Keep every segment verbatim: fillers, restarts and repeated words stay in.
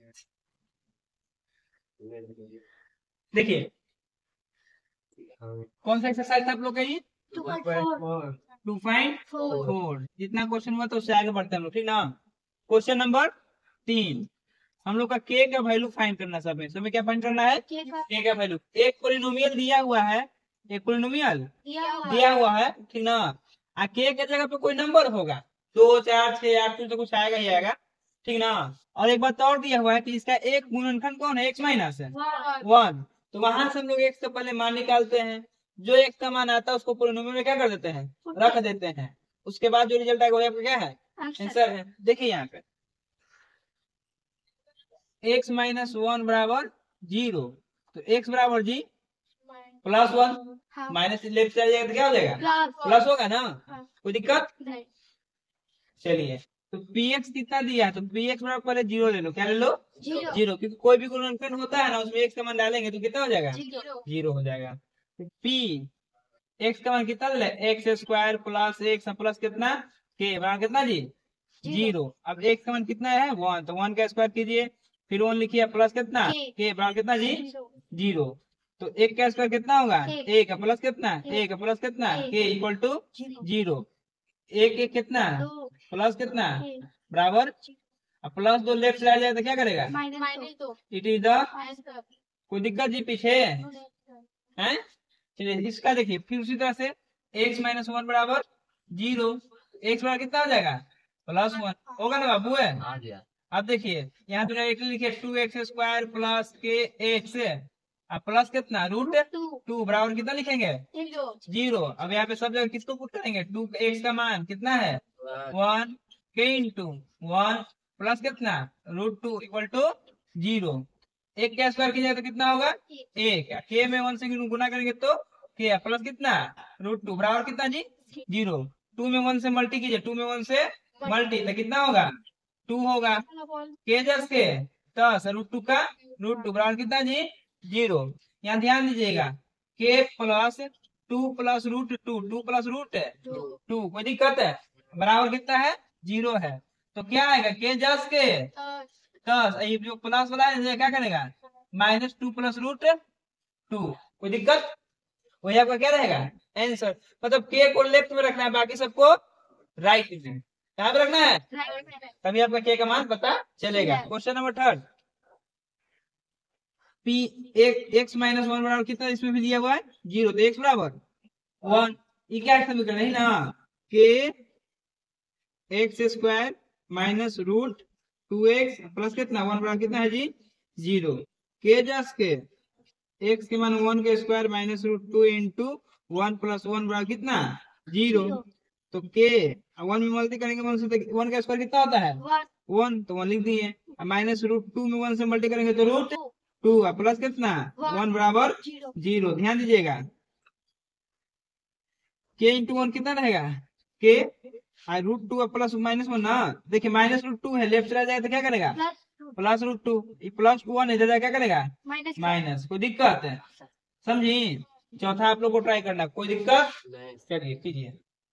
देखिए कौन सा एक्सरसाइज था आप लोग का ये? To find four. जितना क्वेश्चन हुआ तो उससे आगे बढ़ते हैं हम लोग, ठीक ना। क्वेश्चन नंबर तीन, हम लोग का के का वैल्यू फाइंड करना। सब में सब में क्या फाइंड करना है? के का वैल्यू। एक पोलिनोमियल दिया हुआ है, एक पोलिनोमियल दिया हुआ है, ठीक ना। आ के के जगह पे कोई नंबर होगा, दो चार छह आठ तो कुछ आएगा ही आएगा, ठीक ना। और एक बात और दिया हुआ है कि इसका एक गुणनखंड कौन है? एक्स माइनस है वन। तो वहां से हम लोग एक से पहले मान निकालते हैं, जो एक का मान आता है उसको पोलिनोमियल में क्या कर देते हैं? रख देते हैं। उसके बाद जो रिजल्ट आएगा वो आपका क्या है? आंसर है। देखिए यहाँ पे एक्स माइनस वन बराबर जीरो, तो एक्स बराबर जी plus one, minus left side जाएगा तो क्या हो जाएगा? प्लस होगा ना। कोई दिक्कत? चलिए, तो पी एक्स कितना दिया है? तो पी एक्स बराबर पहले जीरो ले लो। क्या ले लो? जीरो, क्योंकि कोई भी गुणनखंड होता है ना उसमें एक्स का मान डालेंगे तो कितना हो जाएगा? जीरो हो जाएगा। तो पी एक्स का मान कितना ले? X square plus x plus कितना? के बराबर कितना जी? जीरो। अब एक्स का मान कितना है? वन, तो वन का स्क्वायर कीजिए, फिर वन लिखिए, प्लस कितना? के बराबर कितना जी? जीरो। तो एक का स्क्वायर कितना होगा? एक प्लस कितना? एक प्लस कितना? के इक्वल टू जीरो। एक एक कितना? प्लस कितना? बराबर। अब प्लस दो लेफ्ट साइड जाए तो क्या करेगा? It is the. कोई दिक्कत जी पीछे है? चलिए इसका देखिए फिर उसी तरह से एक्स माइनस वन बराबर जीरो। एक्स बराबर कितना हो जाएगा? प्लस वन होगा ना बाबू है। अब देखिए यहाँ पे एक लिखिए two x square plus k x, अब प्लस कितना? रूट टू बराबर कितना लिखेंगे? जीरो। अब यहाँ पे सब जगह किसको पुट करेंगे? टू एक्स का मान कितना है? One k into one plus कितना? Root two equal to zero. एक का स्क्वायर कीजिए तो कितना होगा? एक। के में वन से गुना करेंगे तो के प्लस कितना? रूट टू बराबर कितना जी? जीरो। टू में वन से मल्टी कीजिए, टू में वन से मल्टी तो कितना होगा? टू होगा। के जस के दस, रूट टू का रूट टू बराबर कितना जी? जीरो। यहाँ ध्यान दीजिएगा, k plus two plus root two, two plus root two, कोई दिक्कत है? बराबर कितना है? जीरो है। तो क्या आएगा? के जस के दस, ये जो प्लस वाला है क्या करेगा? Minus two plus root two. कोई दिक्कत? वही आपका क्या रहेगा? आंसर। मतलब के को लेफ्ट में रखना है, बाकी सबको राइट में। कहाँ पे रखना है? तभी आपका के का मान पता चलेगा। क्वेश्चन नंबर थर्ड, पी एक एक्स माइनस वन बराबर कितना इसमें भी दिया हुआ है? जीरो। तो एक्स बराबर वन, ये क्या समीकरण है ना? K x square minus root two x plus कितना? वन बराबर कितना है जी? जीरो। के जस के एक्स के मान वन के square minus root two into one plus one बराबर कितना? जीरो। तो के वन में मल्टी करेंगे वन से तो वन का स्क्वायर कितना होता है? वन, तो वन लिख दिए। माइनस रूट टू में वन से मल्टी करेंगे तो रूट टू प्लस कितना? वन बराबर जीरो। ध्यान दीजिएगा, के इंटू वन कितना रहेगा? K root two plus minus one ना। देखिए माइनस रूट टू है, लेफ्ट साइड जाए तो क्या करेगा? Plus root two. Plus two one इधर क्या करेगा? माइनस। कोई दिक्कत है? समझी? चौथा आप लोग को ट्राई करना, कोई दिक्कत? चलिए कीजिए।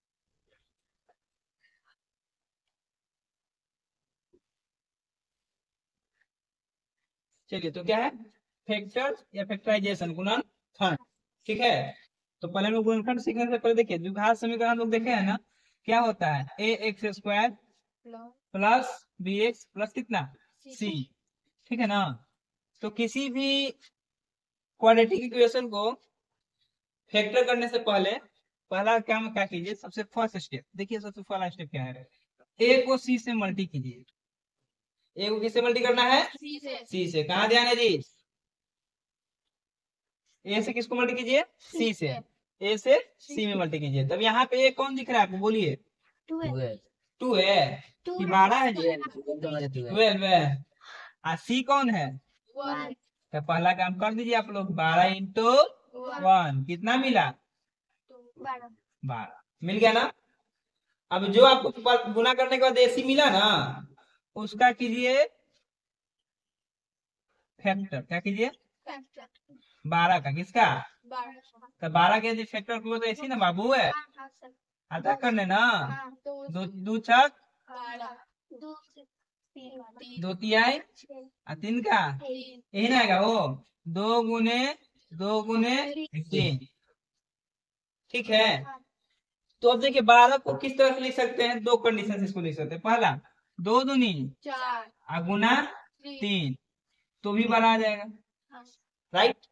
चलिए तो क्या है? फैक्टर या फैक्टराइजेशन, गुणनखंड, ठीक है। तो पहले में गुणनखंड सीखने से पहले देखिए द्विघात समीकरण हम लोग देखे हैं ना, क्या होता है? A x square plus b x plus कितना? सी, ठीक है ना। तो किसी भी क्वाड्रेटिक इक्वेशन को फैक्टर करने से पहले पहला काम क्या कीजिए? सबसे फर्स्ट स्टेप देखिए, सबसे पहला स्टेप क्या है? ए को सी से मल्टी कीजिए। ए को किससे मल्टी करना है? सी से। सी से। कहाँ ध्यान है जी? ए से किसको मल्टी कीजिए? सी से। ए से सी में मल्टी कीजिए। तब यहाँ पे ए कौन दिख रहा है आपको? बोलिए। टू है। टू है कि बारह है जी? ट्वेल्व है। आ सी कौन है? वन। तो पहला काम कर दीजिए आप लोग, बारह इंटू वन कितना मिला? बारह। मिल गया ना। अब जो आपको गुना करने के बाद ए सी मिला ना, उसका कीजिए फैक्टर। क्या कीजिए? बारह का। किसका? तो बारह के फैक्टर को तो ऐसी ना बाबू है, आधा करने ना। दो दो छक दो तिहाई और तीन का यही ना आएगा वो दो गुने दो गुने तीन। ठीक है, तो अब देखिए बारह को किस तरह से लिख सकते हैं, दो कंडीशन से इसको लिख सकते हैं। पहला दो दूनी चार गुना तीन तो भी बारह आ जाएगा, राइट।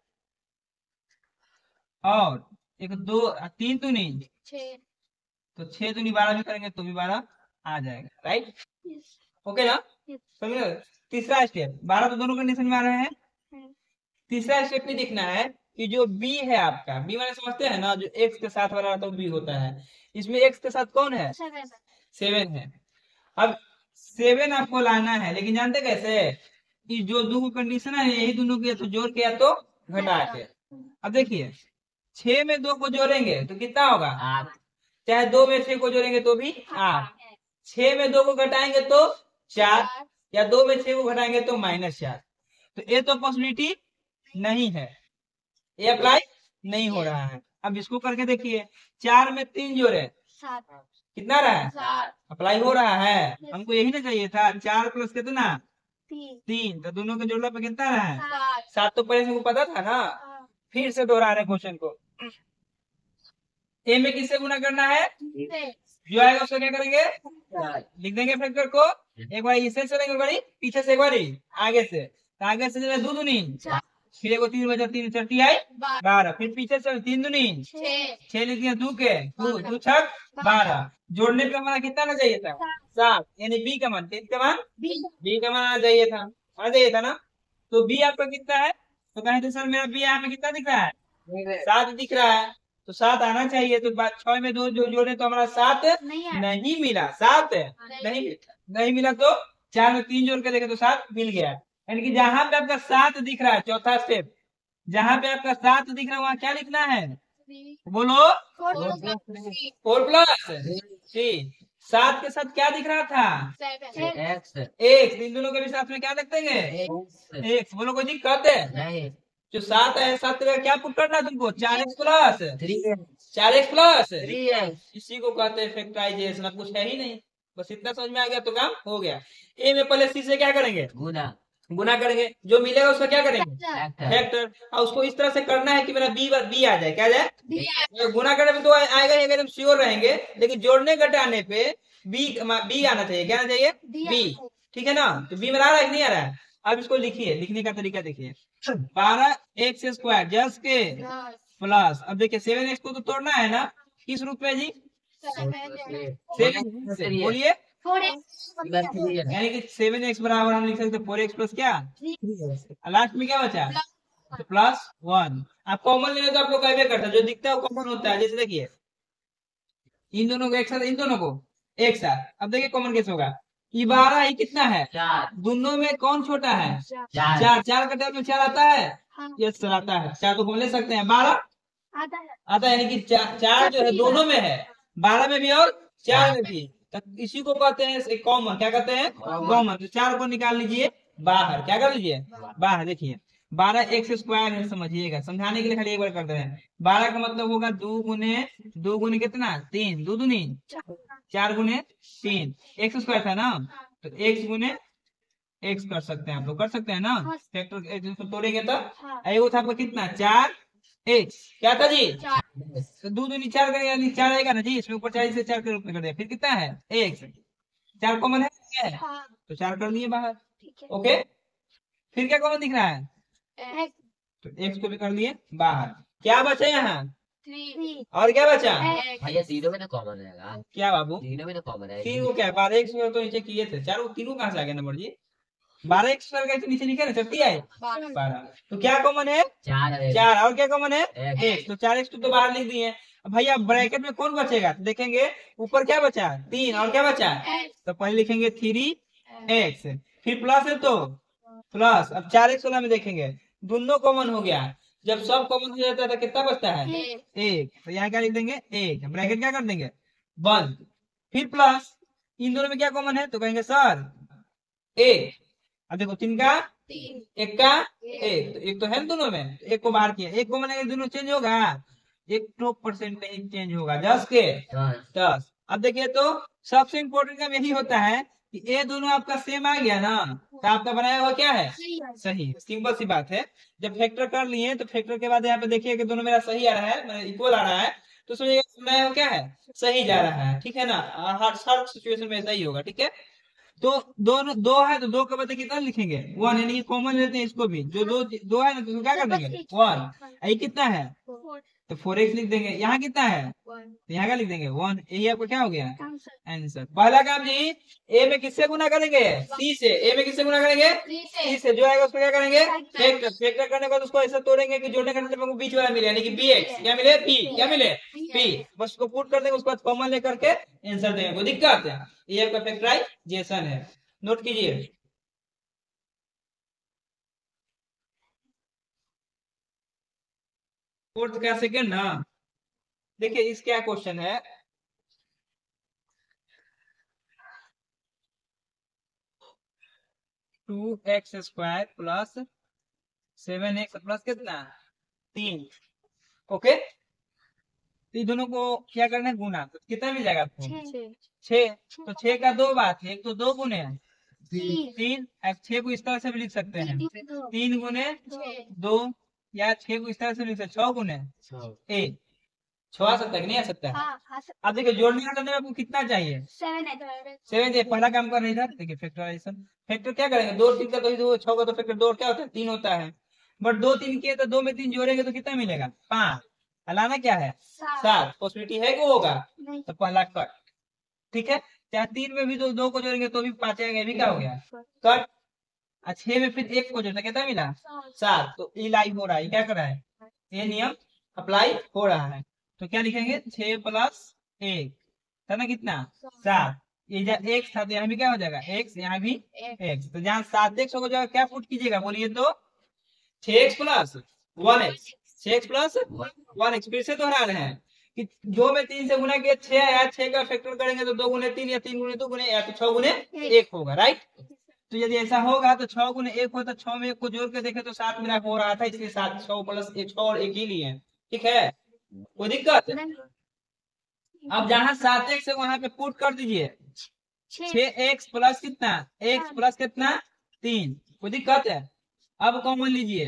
और एक दो तीन दूनी तो छह दूनी बारह भी करेंगे तो भी बारह आ जाएगा, राइट। ओके ना, समझ। तीसरा स्टेप, बारह तो दोनों कंडीशन में आ रहे हैं। तीसरा स्टेप में देखना है कि जो बी है आपका, बी माने समझते हैं ना, जो एक्स के साथ वाला तो बी होता है, इसमें एक्स के साथ कौन है, सेवन है। अब सेवन आपको लाना है, लेकिन जानते कैसे, कि जो दो कंडीशन है यही दोनों के तो जोड़ के या तो घटा के। अब देखिए छह में दो को जोड़ेंगे तो कितना होगा आठ, चाहे दो में छह को जोड़ेंगे तो भी आठ, छह में दो को घटाएंगे तो चार, या दो में छह को घटाएंगे तो माइनस चार। तो ये तो पॉसिबिलिटी नहीं है, ये अप्लाई नहीं हो रहा है। अब इसको करके देखिए, चार में तीन जोड़े कितना रहा है, अप्लाई हो रहा है। हमको यही ना चाहिए था, चार प्लस कितना तीन, तो दोनों के जोड़ने पे कितना रहा है सात। तो पहले से पता था ना, फिर से दोहरा रहे क्वेश्चन को। ए में किससे गुना करना है, जो आएगा उसको क्या करेंगे, लिख देंगे फैक्टर को। एक बार इससे चलेंगे, एक बार पीछे से, एक बार आगे से, तो आगे से जो दो दूनी, फिर एक तीन बचा, तीन चट्टी आई बारह, फिर पीछे से तीन दूनी छह लिख दिया, दो के दो दो छक बारह। जोड़ने पे हमारा कितना आना चाहिए था, सात, यानी बी का मान, तीन का मान बी का मान आना चाहिए था, आना चाहिए था ना। तो बी आपका कितना है, तो कहे थे सर मेरा बी यहाँ पे कितना दिख रहा है, सात दिख रहा है, तो सात आना चाहिए। तो छह में दो जो जोड़े तो हमारा सात नहीं, नहीं मिला, सात नहीं नहीं मिला, तो चार में तीन जोड़ के देखे तो सात मिल गया। यानी कि जहां पे आपका सात दिख रहा है, चौथा स्टेप, जहां पे आपका सात दिख रहा है वहां क्या लिखना है, बोलो फोर प्लस थ्री। सात के साथ क्या दिख रहा था, एक्स, इन दोनों के भी साथ में क्या लिख देंगे, एक्स। बोलो कोई दिक्कत है, जो सात है सात का क्या पुट करना है तुमको, चार एक्स प्लस थ्री, चार एक्स प्लस थ्री एक्स, इसी को कहते हैं फैक्टराइजेशन। अब कुछ है ही नहीं, बस इतना समझ में आ गया तो काम हो गया। ए में पहले सी से क्या करेंगे, गुना गुना करेंगे, जो मिलेगा उसका क्या करेंगे फैक्टर। और उसको इस तरह से करना है कि मेरा बी बी आ जाए, क्या जाए बी। गुना करने पे तो आएगा ही, एकदम श्योर रहेंगे, लेकिन जोड़ने घटाने पे बी बी आना चाहिए, क्या आना चाहिए बी। ठीक है ना, तो बी मेरा आ रहा है कि नहीं आ रहा है। अब इसको लिखिए, लिखने का तरीका देखिए, बारह एक्स स्क्वायर जस के प्लस, अब देखिए सेवन एक्स को तो तोड़ना है ना, किस रूप में जी, बोलिए, यानी कि सेवन एक्स बराबर हम लिख सकते फोर एक्स प्लस क्या, लास्ट में क्या बचा तो प्लस वन। आप कॉमन लेने तो आप लोग कैसे करते हैं, जो दिखता है वो कॉमन होता है। जैसे देखिए इन दोनों को एक साथ, इन दोनों को एक साथ, अब देखिए कॉमन कैसे होगा, ये बारह ही कितना है चार, दोनों में कौन छोटा है चार, चार, चार का टाइम में चार आता है, यस सर आता है, चार को हम ले सकते हैं, बारह आता है, आता है, यानी कि चार, चार जो है दोनों में है, बारह में भी और चार में भी, तो इसी को कहते हैं कॉमन, क्या कहते हैं कॉमन। तो चार को निकाल लीजिए बाहर, क्या कर लीजिए बाहर। देखिए बारह एक्स स्क्वायर है, समझिएगा, समझाने के लिए खाली एक बार करते हैं। बारह का मतलब होगा दो गुने दो गुने कितना तीन, दो दूनी चार गुने तीन, एक्स स्क्वायर था ना, तो एक्स गुने एक्स कर सकते हैं, आप लोग कर सकते हैं ना, फैक्टर तोड़ेंगे तब। एगो था आपका कितना चार एक्स, क्या था जी, तो दो दूनी चार करेंगे, चार आएगा ना जी, इसमें ऊपर चार से चार के रूप में कर दिया, फिर कितना है एक्स, चार कॉमन है तो चार कर दिए बाहर। ओके, फिर क्या कॉमन दिख रहा है, तो एक्स को भी कर लिए बाहर। क्या बचा यहाँ, और क्या बचा भैया तीनों में ना कॉमन रहेगा, क्या बाबू तीनों में ना कॉमन है, तीन को क्या बारह एक्स तो नीचे किए थे, चारों तीनों कहाँ से आ गया नंबर जी, बारह एक्स स्क्वायर का नीचे लिखे ना छठी आए बारह, तो क्या कॉमन है चार, चार, और क्या कॉमन है एक, तो चार एक्स तो बाहर लिख दिए। भैया ब्रैकेट में कौन बचेगा, तो देखेंगे ऊपर क्या बचा तीन, और क्या बचा, तो पहले लिखेंगे थ्री एक्स, फिर प्लस है तो प्लस, अब चार एक्स वाला में देखेंगे दोनों कॉमन हो गया, जब सब कॉमन हो जाता है तो कितना बचता है एक, तो यहाँ क्या लिख देंगे एक, ब्रैकेट क्या कर देंगे बंद, फिर प्लस, इन दोनों में क्या कॉमन है, तो कहेंगे सर एक, अब देखो तीन का एक का एक, तो एक तो है दोनों में, एक को बाहर किया, एक कॉमन है, दोनों चेंज होगा, एक तो परसेंट नहीं चेंज होगा, दस के दस। अब देखिए तो सबसे इम्पोर्टेंट काम यही होता है कि ये दोनों आपका सेम आ गया ना, तो आपका बनाया हुआ क्या है, सही। सिंपल सी बात है। जब फैक्टर कर लिए तो फैक्टर के बाद यहाँ पे देखिए कि दोनों मेरा सही आ रहा है, इक्वल आ रहा है, तो समझिए बनाया हुआ क्या है, सही जा रहा है। ठीक है ना, हर हर सिचुएशन में ऐसा ही होगा। ठीक है, तो दोनों दो है तो दो के बदले कितना लिखेंगे, वन, यानी कि कॉमन लेते हैं इसको भी। जो दो दो है ना तो क्या कर देंगे, वन। ये कितना है, तो फोर एक्स लिख देंगे। यहाँ कितना है, तो यहाँ का लिख देंगे वन। यही आपको क्या हो गया, आंसर। पहला काम जी, ए में किससे गुना करेंगे, सी से। ए में किससे गुना करेंगे, सी से। जो आएगा उसको क्या करेंगे, फैक्टर। फैक्टर करने के बाद उसको ऐसा तोड़ेंगे कि जोड़ने का मतलब बीच वाला मिले, यानी कि बी एक्स क्या मिले, पी क्या मिले, पी। बस उसको पुट कर देंगे, उसके बाद कॉमन लेकर के आंसर देंगे। कोई दिक्कत है, ये आपका फैक्टराइजेशन है, नोट कीजिए। फोर्थ का सेकेंड ना, देखिए इस क्या क्वेश्चन है, two x square plus seven x plus कितना, तीन। ओके, तो दोनों को क्या करना है, गुना। तो कितना मिल जाएगा आपको, छह। तो छह का दो बात है, एक तो दो गुने तीन। अब छह को इस तरह से भी लिख सकते हैं, तीन गुने दो, या छह को इस तरह से लिख सकते, छह गुने एक। छह आ सकता है कि नहीं आ सकता है। अब देखिए जोड़ने का करने में आपको कितना चाहिए, सेवन है। सेवन चाहिए, पहला काम कर रही था। देखिए फैक्टराइजेशन, फैक्टर क्या करेंगे, दो तीन का तो दो, छह का तो फैक्टर दो क्या होता है, तीन होता है। बट दो तीन किए तो दो में तीन जोड़ेंगे तो कितना मिलेगा, पांच। हलाना क्या है, सात। पॉसिबिलिटी है कि होगा, तो पहला कट। ठीक है, चाहे तीन में भी दो दो को जोड़ेंगे तो भी पांच आएगा, ये भी क्या हो गया, कट। छह में फिर एक को जोड़ना, कितना मिला, सात। तो ये लाइव हो रहा है, क्या कर रहा है, ये नियम अप्लाई हो रहा है। तो क्या लिखेंगे, छह प्लस एक था ना कितना, सात। ये जब एक था तो यहाँ भी क्या हो जाएगा, एक्स, यहाँ भी एक्स। तो जहाँ सात एक्स हो जाएगा, क्या पुट कीजिएगा बोलिए तो, छह एक्स प्लस वन एक्स। छह एक्स प्लस वन एक्स। फिर से दोहरा रहे हैं कि दो में तीन से गुना किया छह आया, छह का फैक्टर करेंगे तो दो गुने तीन, या तीन गुने दो गुने, या तो छह गुने एक होगा, राइट। तो यदि ऐसा होगा तो छह गुने एक हो, तो छह में एक को जोड़ के देखे तो सात मिला हो रहा था, इसलिए सात, छह प्लस एक, छह और एक ही लिए। ठीक है, कोई दिक्कत। अब जहाँ सात एक्स है वहां पे पुट कर दीजिए, छह एक्स प्लस कितना, एक्स प्लस कितना, तीन। कोई दिक्कत है। अब कॉमन लीजिए,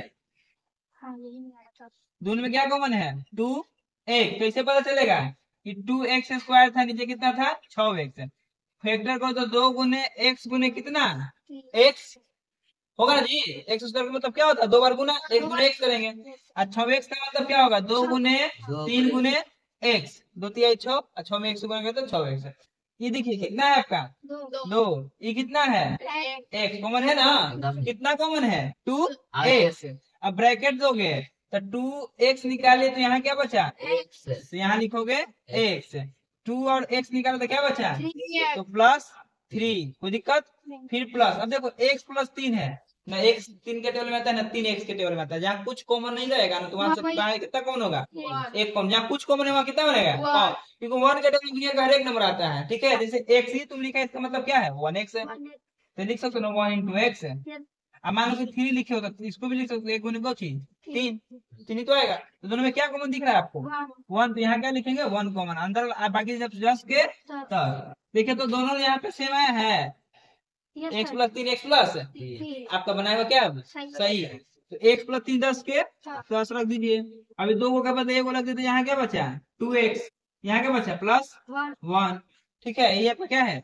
दोनों में क्या कॉमन है, टू एक। कैसे पता चलेगा कि टू एक्स स्क्वायर था, नीचे कितना था, छह एक्स। फैक्टर करो तो दो गुने एक्स गुने कितना, एक्स होगा ना जी। एक्स स्क्वायर का मतलब क्या होता है, दो बार गुना, एक गुने एक्स करेंगे। अच्छा, एक्स का मतलब क्या होगा, दो गुने तीन गुने एक्स, दो तिहाई छह, अच्छा में एक से गुना तो छह एक्स। ये देखिए कितना है आपका, दो। ये कितना है, एक्स कॉमन है ना, कितना कॉमन है, टू एक्स। अब ब्रैकेट दोगे तो टू एक्स निकाले तो यहाँ क्या बचा, एक्स। यहाँ लिखोगे एक्स, टू और एक्स निकाले तो क्या बचा, तो प्लस थ्री। कोई दिक्कत। फिर प्लस, अब देखो एक्स प्लस तीन है ना, एक्स तीन के टेबल में आता है ना, तीन एक्स के टेबल में आता है। जहाँ कुछ कॉमन नहीं रहेगा ना तो वहां से कितना कॉमन होगा, एक कॉमन। जहाँ कुछ कॉमन है वहाँ कितना बनेगा, क्योंकि वन के टेबल में हर एक नंबर आता है। ठीक है, जैसे एक्स ही तुम लिखा है, इसका मतलब क्या है, वन एक्स है। तो लिख सकते हो वन इंटू एक्स है। अब मान लो कि थ्री लिखे हो तो इसको भी लिख सकते हो, एक गुने दो चीज तीन, तीन ही तो आएगा। तो दोनों में क्या कॉमन दिख रहा है आपको, वन। तो यहाँ क्या लिखेंगे, वन कॉमन अंदर, बाकी जब जस के तब। देखिए तो दोनों यहाँ पे सेम आया है, एक्स प्लस तीन एक्स प्लस आपका बनाया हुआ क्या सही है। तो एक्स प्लस तीन दस के दस रख दीजिए। अभी दो को क्या बता, एक रख दीजिए, यहाँ क्या बचा, टू एक्स। यहाँ क्या बचा, प्लस वन। ठीक है, ये आपका क्या है,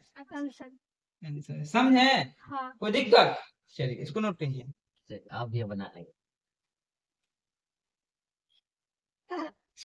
समझे, कोई दिक्कत। चलिए इसको नोट कीजिए, आप ये बना लेंगे।